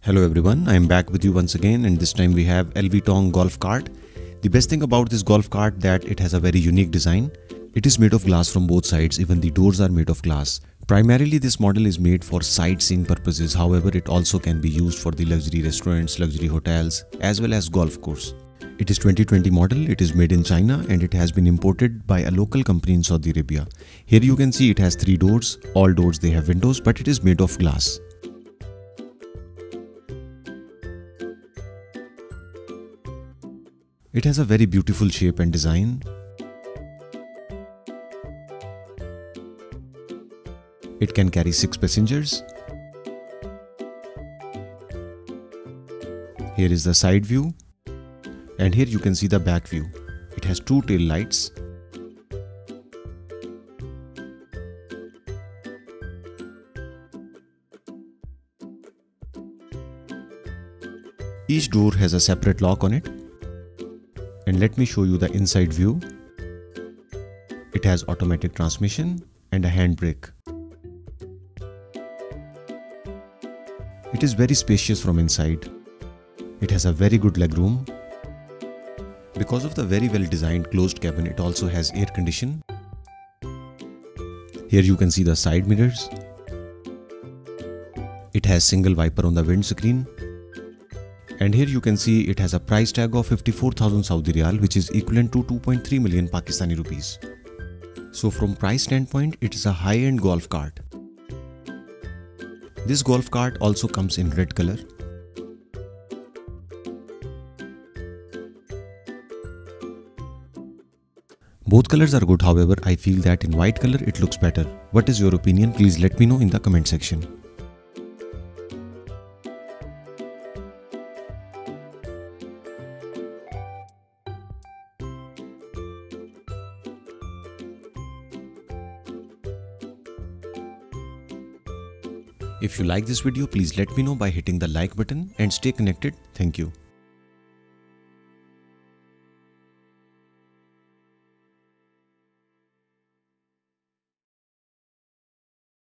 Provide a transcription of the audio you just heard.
Hello everyone, I am back with you once again, and this time we have LV Tong golf cart. The best thing about this golf cart that it has a very unique design. It is made of glass from both sides, even the doors are made of glass. Primarily this model is made for sightseeing purposes, however it also can be used for the luxury restaurants, luxury hotels as well as golf course. It is 2020 model, it is made in China and it has been imported by a local company in Saudi Arabia. Here you can see it has 3 doors, all doors they have windows, but it is made of glass. It has a very beautiful shape and design. It can carry 6 passengers. Here is the side view. And here you can see the back view. It has 2 tail lights. Each door has a separate lock on it. And let me show you the inside view. It has automatic transmission and a handbrake. It is very spacious from inside. It has a very good legroom. Because of the very well designed closed cabin, it also has air condition. Here you can see the side mirrors. It has single wiper on the windscreen. And here you can see it has a price tag of 54,000 Saudi Riyal, which is equivalent to 2.3 million Pakistani rupees. So from price standpoint, it is a high-end golf cart. This golf cart also comes in red color. Both colors are good, however, I feel that in white color it looks better. What is your opinion? Please let me know in the comment section. If you like this video, please let me know by hitting the like button and stay connected. Thank you.